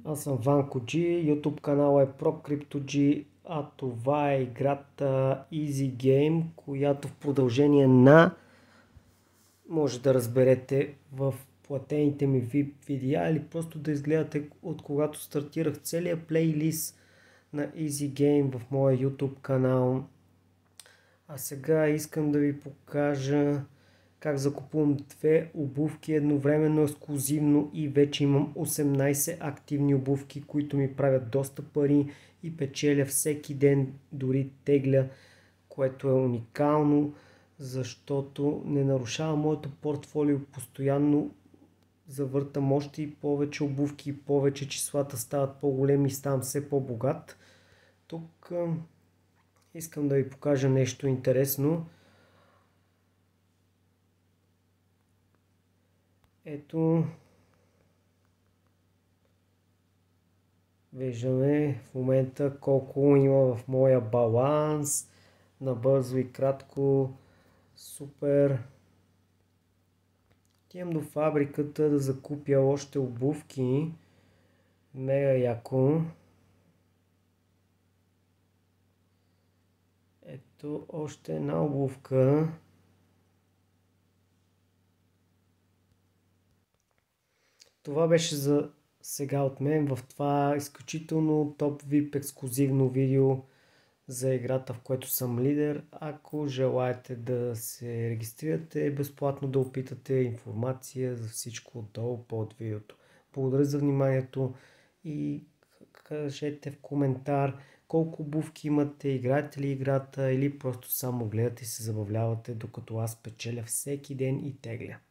Аз съм Ванко G, YouTube канала е ProCryptoG, а това е играта Easy Game, която в продължение на може да разберете в платените ми VIP видеа или просто да изгледате от когато стартирах целият плейлист на Easy Game в моя YouTube канал. А сега искам да ви покажа как закупувам две обувки едновременно, ексклузивно и вече имам 18 активни обувки, които ми правят доста пари и печеля всеки ден, дори тегля, което е уникално, защото не нарушава моето портфолио, постоянно завъртам още и повече обувки, и повече числата стават по-големи и ставам все по-богат. Тук искам да ви покажа нещо интересно. Ето, виждаме в момента колко има в моя баланс. Набързо и кратко. Супер. Отивам до фабриката да закупя още обувки. Мега яко. Ето още една обувка. Това беше за сега от мен в това изключително топ VIP ексклузивно видео за играта, в което съм лидер. Ако желаете да се регистрирате, безплатно да опитате информация за всичко отдолу под видеото. Благодаря за вниманието и кажете в коментар колко обувки имате, играете ли играта или просто само гледате и се забавлявате, докато аз печеля всеки ден и тегля.